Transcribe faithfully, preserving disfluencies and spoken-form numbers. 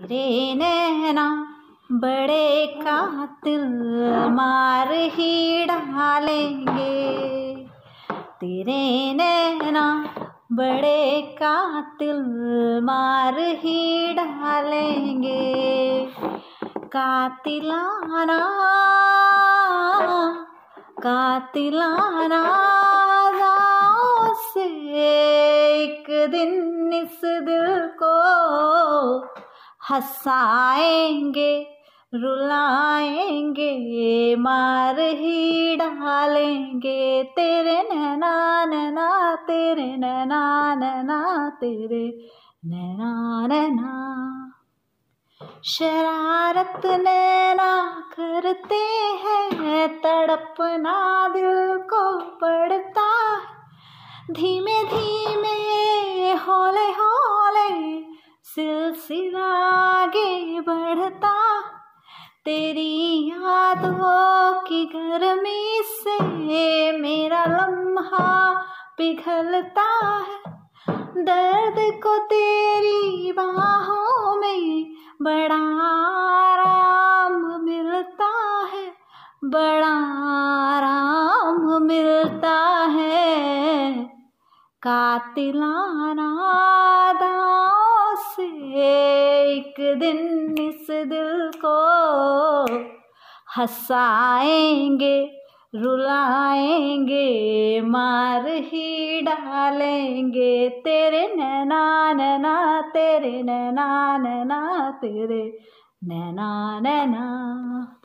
तेरे नैना बड़े कातिल मार ही डालेंगे, तेरे नैना बड़े कातिल मार ही डालेंगे। कातिलाना कातिलाना अदाओं से एक दिन इस दिल को हंसाएंगे, रुलाएंगे, मार ही डालेंगे। तेरे नैना नैना तेरे नैना नैना तेरे नैना नैना। शरारत नैना करते हैं, तड़पना दिल को पड़ता है। धीमे धीमे हौले हौले सिलसिला आगे बढ़ता। तेरी यादों की गर्मी से मेरा लम्हा पिघलता है। दर्द को तेरी बाहों में बड़ा आराम मिलता है, बड़ा आराम मिलता है। कातिलाना अदाओं से एक दिन इस दिल को हंसाएंगे, रुलाएंगे, मार ही डालेंगे। तेरे नैना नैना तेरे नैना नैना तेरे नैना नैना।